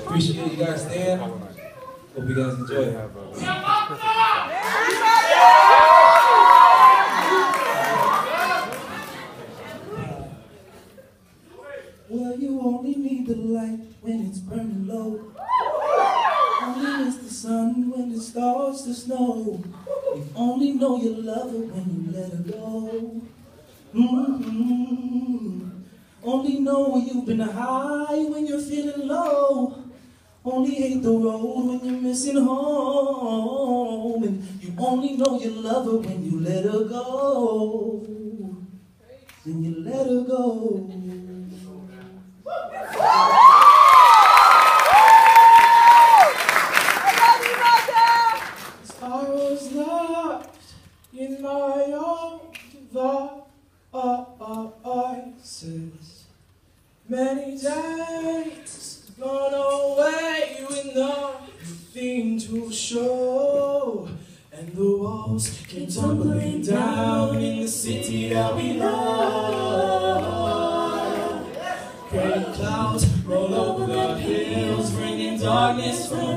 Appreciate you guys staying. Hope you guys enjoy it. Well, you only need the light when it's burning low. Only miss the sun when it starts to snow. You only know you love her when you let her go. Only know when you've been high when you're feeling low. Only hate the road when you're missing home. And you only know you love her when you let her go. When you let her go. I was left in my own devices. Many days gone away with nothing to show. And the walls came tumbling down in the city that we love. Gray clouds roll over the hills, bringing darkness from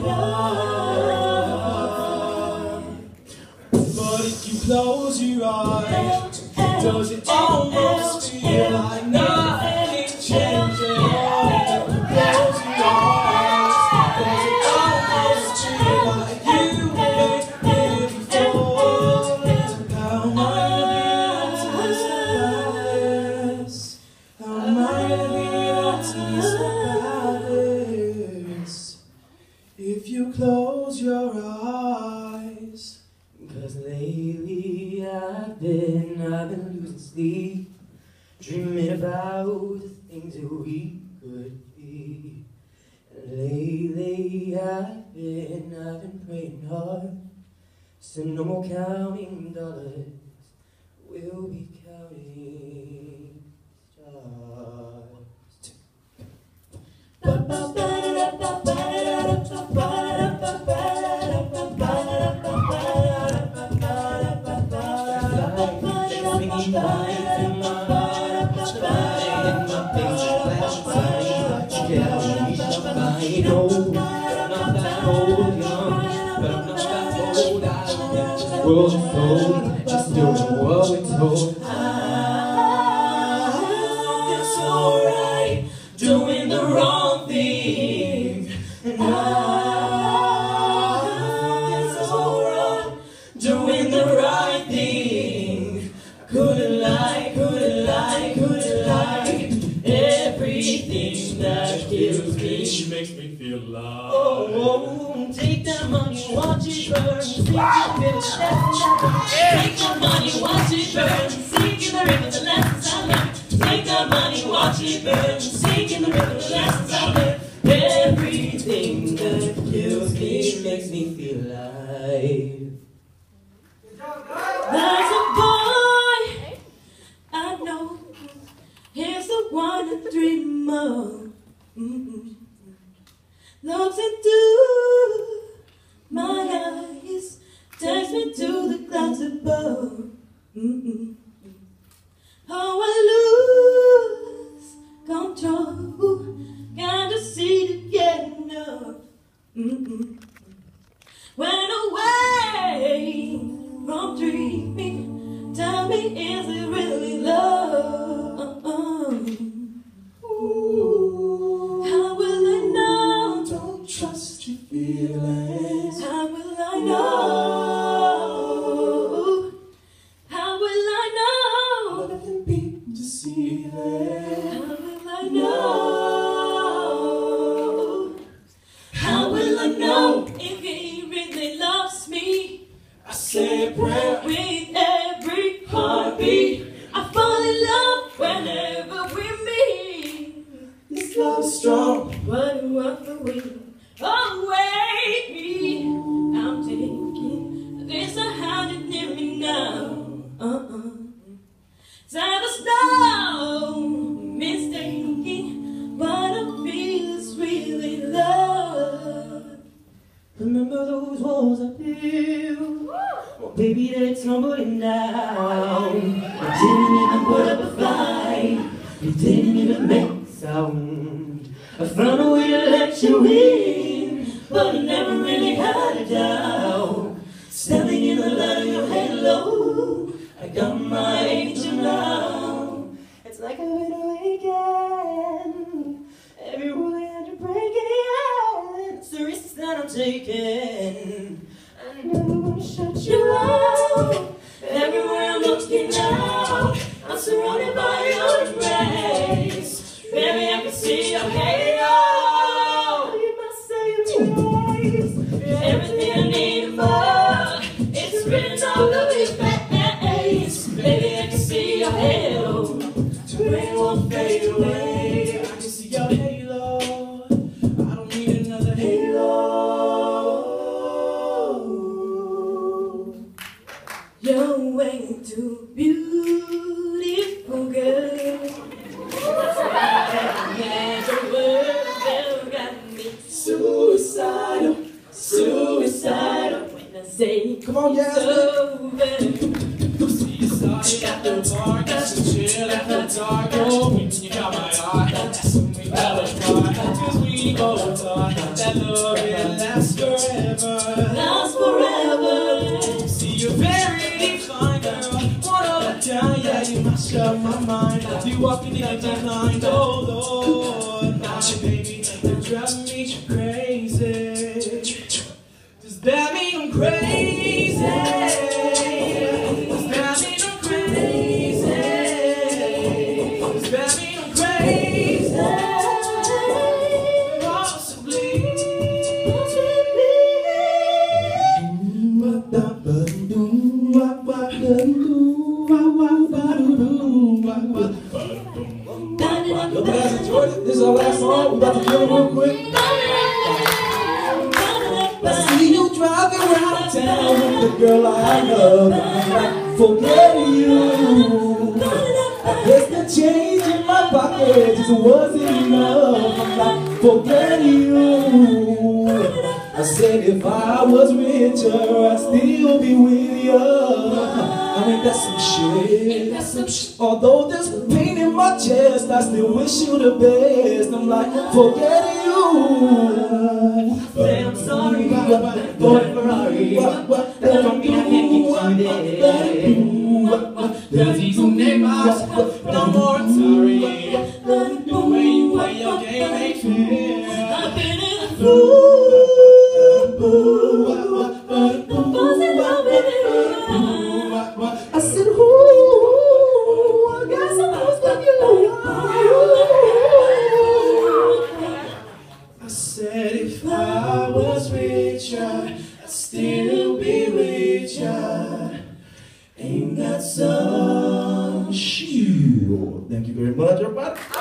above. But if you close your eyes, does it almost feel like nothing changes? If you close your eyes, does it almost feel like you made it before? How am I to be optimistic about this? How am I to be optimistic about this? If you close your eyes. 'Cause lately I've been losing sleep, dreaming about the things that we could be. And lately I've been praying hard, so no more counting dollars, we'll be counting stars. World is cold, just doing what we're told. It's alright, doing the wrong thing. And it's alright, doing the right thing. I couldn't lie, everything that kills me makes me feel alive. Oh, take that money, watch it burn, sink in the river, take that money, watch it burn, sink in the river, the lessons I learned. Take that money, watch it burn, sink in the river, the lessons I learned. Everything that kills me makes me feel alive. There's a boy I know, he's the one I dream of. Looks into my eyes, takes me to the clouds above. Oh, I lose control, can't just see to get enough. When away from dreaming, tell me, is it really love? How will I know? Don't trust your feelings. How will I know? How will I know? Love can be deceiving. How will I know? How will I know if he really loves me? I say a prayer with every heartbeat. I fall in love whenever we meet. This love is strong, but it walks away. Away me. I'm taking this, I had it near me now. There's no mistaking what I feel is really love. Remember those walls I built? Well, baby, they're tumbling down. I didn't even put up a fight. You didn't even make a sound. I found a way to let you in, but I never really had it down. Standing in the light of your halo, I got my angel now. It's like a little weekend. Every rule I had to break it. It's the risks that I'm taking. I never wanna shut you out. Everywhere I'm looking now, I'm surrounded by your embrace. Baby, I can see your halo. You must say your face. Everything I need and more, it's written all over your face. Baby, I can see your halo. Rain won't fade away. I can see your halo. I don't need another halo. You're way too beautiful, girl. Suicidal, suicidal. When I say, come on, Jasmine. You got the bar, got some chill at the dark. Oh, when you got my heart, that's when we fell apart. Cause we both thought that love will last forever. Last forever. See, you're very fine, girl. One of a kind, yeah, you mash up my mind. You walking in a decline, oh Lord. Now, baby, you drive me crazy. Does that mean I'm crazy? Does that mean I'm crazy? Does that mean I'm crazy? Possibly. Hope you guys enjoyed it. This is our last song. We're about to do it real quick. I see you driving around town with the girl I love, and I'm like, forgetting you. I guess the change in my pocket just wasn't enough. I'm like, forgetting you. I said if I was richer, I'd still be with you. I mean, that's some shit. Although there's pain in my chest, I still wish you the best. I'm like, forgetting you. Say I'm sorry, for Ferrari. That don't mean I can't keep you there. There's these neighbors, no more I'm sorry. The way you play your game ain't fair. I've been in a fool. I said, ooh, I got some things for you. I said if I was richer, I'd still be with ya. Ain't that some shit? Thank you very much, everybody.